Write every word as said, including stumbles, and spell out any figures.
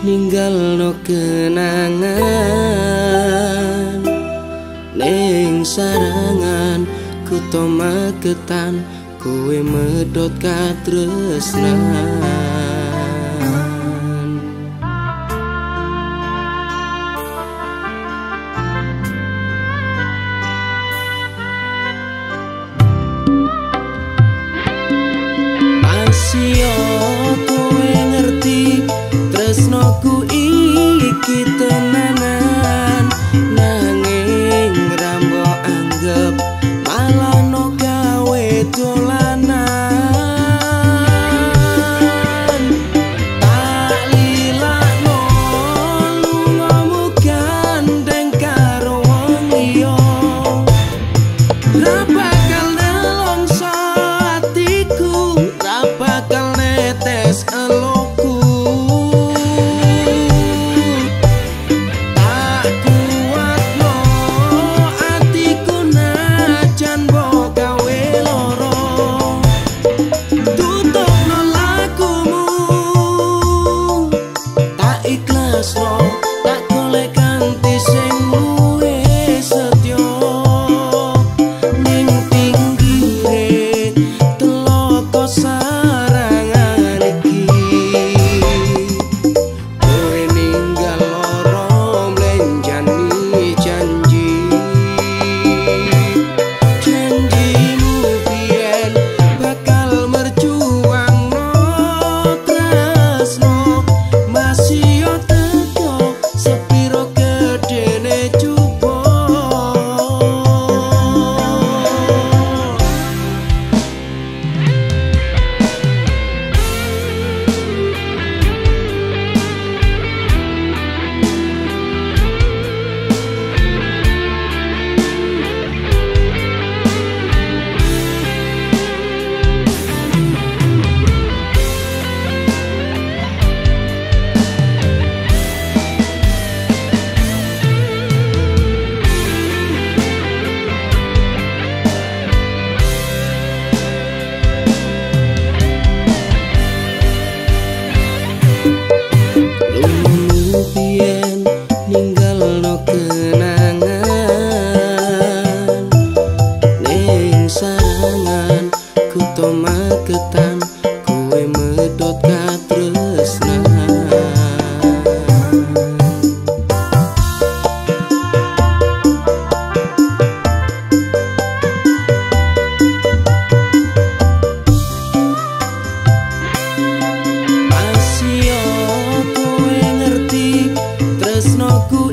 ninggalno kenangan ning sarangan kuto Magetan kowe medhot katresnan. Pasio kowe ngerti tresnoku iki tenanan, nanging rambo anggap malah no gawe dolanan. Tak lilakno lungamu gandeng karo wong liya, ra bakal nelongso atiku, ra bakal netes eloku. Tak kuatno atiku najan mbok gawe loro, tutupno lakumu, tak ikhlasno, tak golek ganti sing luwih setya. Ning pinggire telaka sarangan iki kowe ninggal loro mlenjani janji, janjimu biyen bakal merjuangno tresno, masih yo teko sepiro gedene cupo. Lumamu biyen ninggalno kenangan ning sarangan kuto Magetan kowe medhot katresnan. Pasio kowe ngerti tresnoku